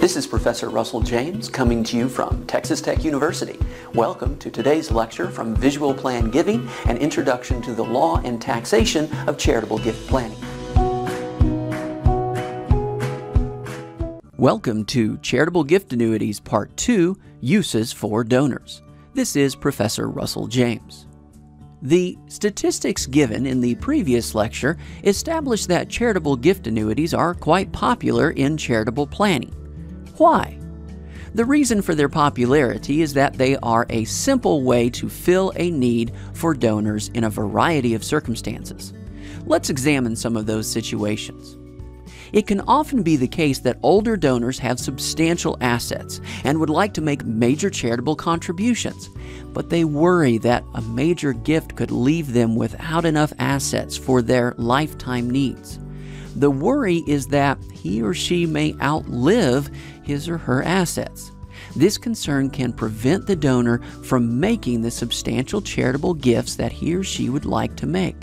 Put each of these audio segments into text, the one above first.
This is Professor Russell James coming to you from Texas Tech University. Welcome to today's lecture from Visual Plan Giving, an introduction to the law and taxation of charitable gift planning. Welcome to Charitable Gift Annuities Part 2, Uses for Donors. This is Professor Russell James. The statistics given in the previous lecture established that charitable gift annuities are quite popular in charitable planning. Why? The reason for their popularity is that they are a simple way to fill a need for donors in a variety of circumstances. Let's examine some of those situations. It can often be the case that older donors have substantial assets and would like to make major charitable contributions, but they worry that a major gift could leave them without enough assets for their lifetime needs. The worry is that he or she may outlive his or her assets. This concern can prevent the donor from making the substantial charitable gifts that he or she would like to make.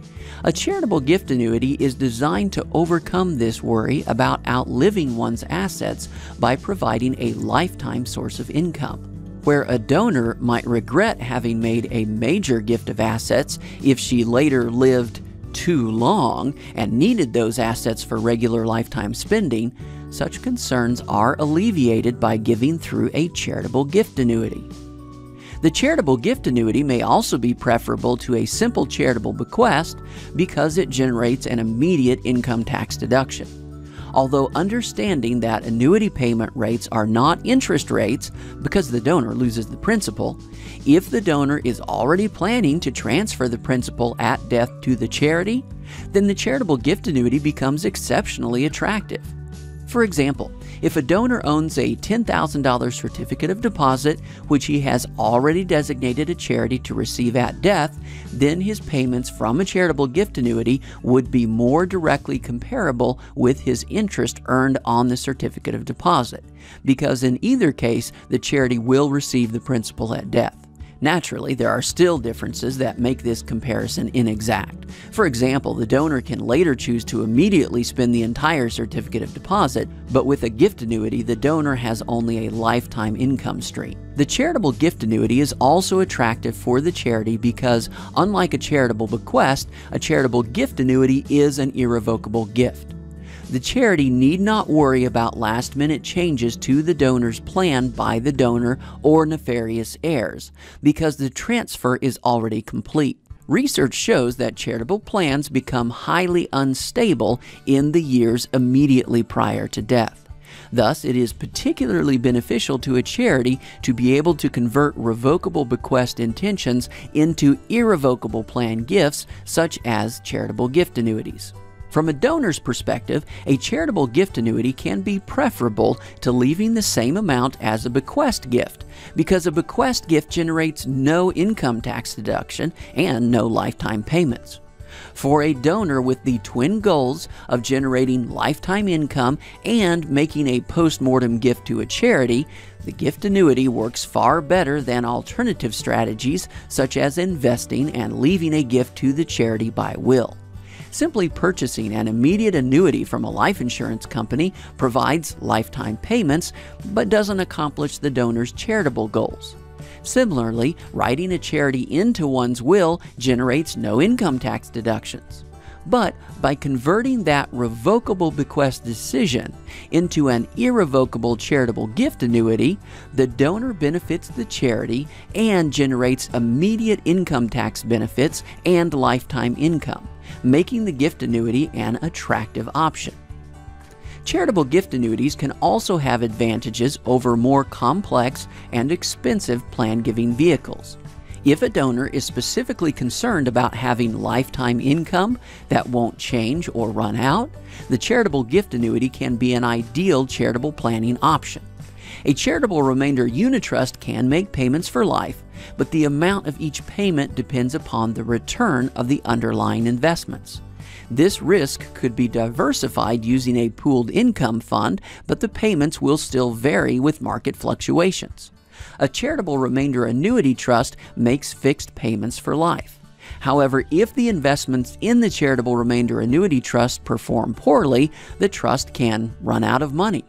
A charitable gift annuity is designed to overcome this worry about outliving one's assets by providing a lifetime source of income. Where a donor might regret having made a major gift of assets if she later lived too long and needed those assets for regular lifetime spending, such concerns are alleviated by giving through a charitable gift annuity. The charitable gift annuity may also be preferable to a simple charitable bequest because it generates an immediate income tax deduction. Although understanding that annuity payment rates are not interest rates because the donor loses the principal, if the donor is already planning to transfer the principal at death to the charity, then the charitable gift annuity becomes exceptionally attractive. For example, if a donor owns a $10,000 certificate of deposit, which he has already designated a charity to receive at death, then his payments from a charitable gift annuity would be more directly comparable with his interest earned on the certificate of deposit, because in either case, the charity will receive the principal at death. Naturally, there are still differences that make this comparison inexact. For example, the donor can later choose to immediately spend the entire certificate of deposit, but with a gift annuity, the donor has only a lifetime income stream. The charitable gift annuity is also attractive for the charity because, unlike a charitable bequest, a charitable gift annuity is an irrevocable gift. The charity need not worry about last-minute changes to the donor's plan by the donor or nefarious heirs, because the transfer is already complete. Research shows that charitable plans become highly unstable in the years immediately prior to death. Thus, it is particularly beneficial to a charity to be able to convert revocable bequest intentions into irrevocable plan gifts, such as charitable gift annuities. From a donor's perspective, a charitable gift annuity can be preferable to leaving the same amount as a bequest gift, because a bequest gift generates no income tax deduction and no lifetime payments. For a donor with the twin goals of generating lifetime income and making a post-mortem gift to a charity, the gift annuity works far better than alternative strategies such as investing and leaving a gift to the charity by will. Simply purchasing an immediate annuity from a life insurance company provides lifetime payments, but doesn't accomplish the donor's charitable goals. Similarly, writing a charity into one's will generates no income tax deductions. But by converting that revocable bequest decision into an irrevocable charitable gift annuity, the donor benefits the charity and generates immediate income tax benefits and lifetime income, making the gift annuity an attractive option. Charitable gift annuities can also have advantages over more complex and expensive plan-giving vehicles. If a donor is specifically concerned about having lifetime income that won't change or run out, the charitable gift annuity can be an ideal charitable planning option. A charitable remainder unitrust can make payments for life, but the amount of each payment depends upon the return of the underlying investments. This risk could be diversified using a pooled income fund, but the payments will still vary with market fluctuations. A charitable remainder annuity trust makes fixed payments for life. However, if the investments in the charitable remainder annuity trust perform poorly, the trust can run out of money,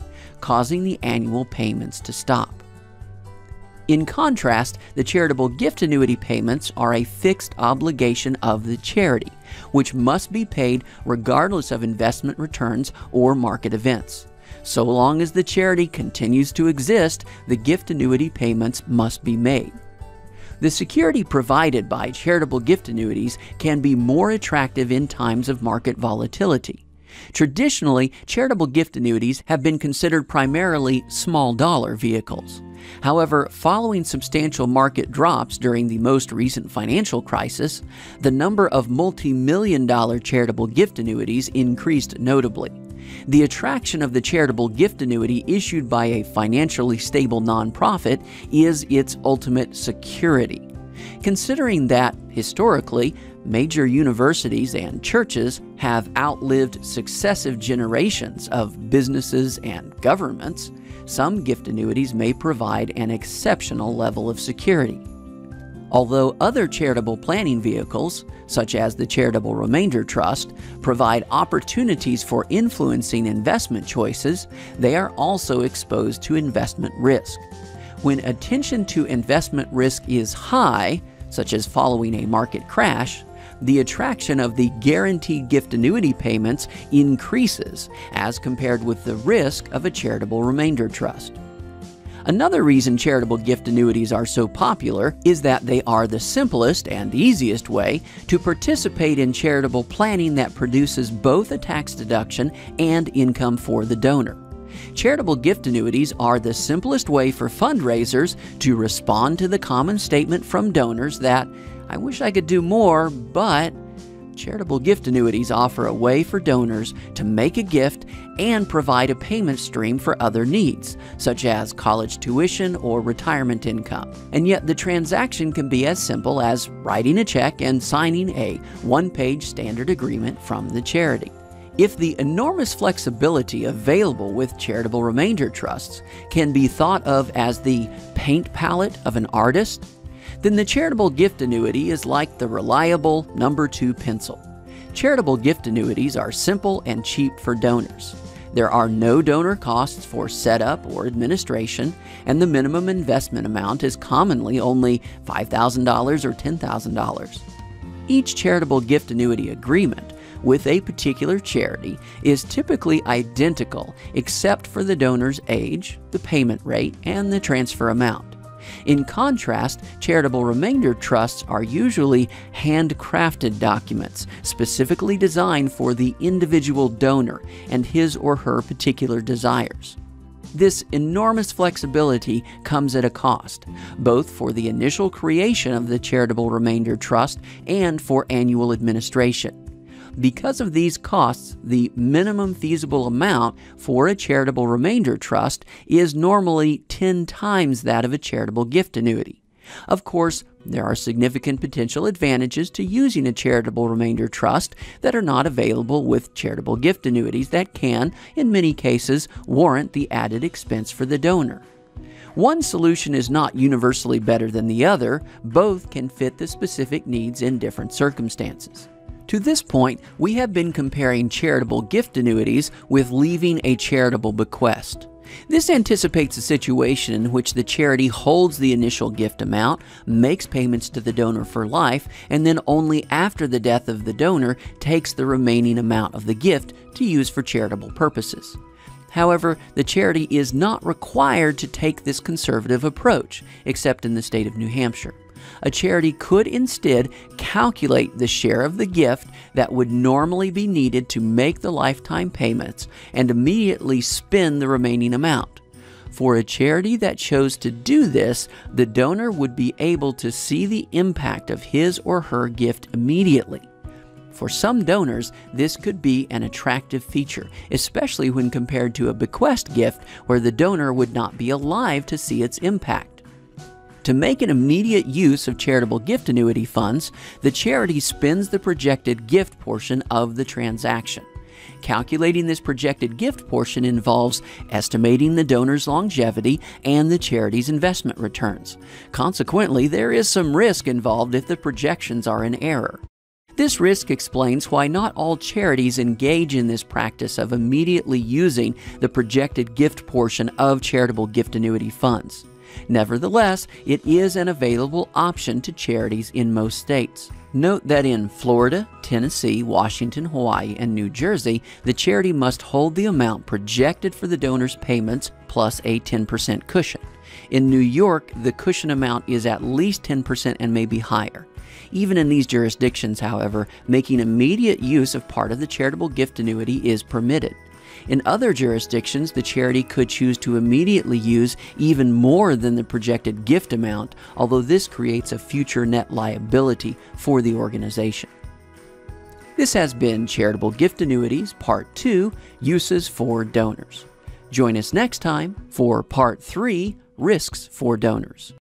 causing the annual payments to stop. In contrast, the charitable gift annuity payments are a fixed obligation of the charity, which must be paid regardless of investment returns or market events. So long as the charity continues to exist, the gift annuity payments must be made. The security provided by charitable gift annuities can be more attractive in times of market volatility. Traditionally, charitable gift annuities have been considered primarily small-dollar vehicles. However, following substantial market drops during the most recent financial crisis, the number of multi-million-dollar charitable gift annuities increased notably. The attraction of the charitable gift annuity issued by a financially stable nonprofit is its ultimate security. Considering that, historically, major universities and churches have outlived successive generations of businesses and governments, some gift annuities may provide an exceptional level of security. Although other charitable planning vehicles, such as the Charitable Remainder Trust, provide opportunities for influencing investment choices, they are also exposed to investment risk. When attention to investment risk is high, such as following a market crash, the attraction of the guaranteed gift annuity payments increases as compared with the risk of a charitable remainder trust. Another reason charitable gift annuities are so popular is that they are the simplest and easiest way to participate in charitable planning that produces both a tax deduction and income for the donor. Charitable gift annuities are the simplest way for fundraisers to respond to the common statement from donors that, "I wish I could do more, but..." Charitable gift annuities offer a way for donors to make a gift and provide a payment stream for other needs, such as college tuition or retirement income. And yet the transaction can be as simple as writing a check and signing a one-page standard agreement from the charity. If the enormous flexibility available with charitable remainder trusts can be thought of as the paint palette of an artist, then the charitable gift annuity is like the reliable number 2 pencil. Charitable gift annuities are simple and cheap for donors. There are no donor costs for setup or administration, and the minimum investment amount is commonly only $5,000 or $10,000. Each charitable gift annuity agreement with a particular charity is typically identical except for the donor's age, the payment rate, and the transfer amount. In contrast, charitable remainder trusts are usually handcrafted documents specifically designed for the individual donor and his or her particular desires. This enormous flexibility comes at a cost, both for the initial creation of the charitable remainder trust and for annual administration. Because of these costs, the minimum feasible amount for a charitable remainder trust is normally 10 times that of a charitable gift annuity. Of course, there are significant potential advantages to using a charitable remainder trust that are not available with charitable gift annuities that can, in many cases, warrant the added expense for the donor. One solution is not universally better than the other. Both can fit the specific needs in different circumstances. To this point, we have been comparing charitable gift annuities with leaving a charitable bequest. This anticipates a situation in which the charity holds the initial gift amount, makes payments to the donor for life, and then only after the death of the donor takes the remaining amount of the gift to use for charitable purposes. However, the charity is not required to take this conservative approach, except in the state of New Hampshire. A charity could instead calculate the share of the gift that would normally be needed to make the lifetime payments and immediately spend the remaining amount. For a charity that chose to do this, the donor would be able to see the impact of his or her gift immediately. For some donors, this could be an attractive feature, especially when compared to a bequest gift where the donor would not be alive to see its impact. To make an immediate use of charitable gift annuity funds, the charity spends the projected gift portion of the transaction. Calculating this projected gift portion involves estimating the donor's longevity and the charity's investment returns. Consequently, there is some risk involved if the projections are in error. This risk explains why not all charities engage in this practice of immediately using the projected gift portion of charitable gift annuity funds. Nevertheless, it is an available option to charities in most states. Note that in Florida, Tennessee, Washington, Hawaii, and New Jersey, the charity must hold the amount projected for the donor's payments plus a 10% cushion. In New York, the cushion amount is at least 10% and may be higher. Even in these jurisdictions, however, making immediate use of part of the charitable gift annuity is permitted. In other jurisdictions, the charity could choose to immediately use even more than the projected gift amount, although this creates a future net liability for the organization. This has been Charitable Gift Annuities Part 2, Uses for Donors. Join us next time for Part 3, Risks for Donors.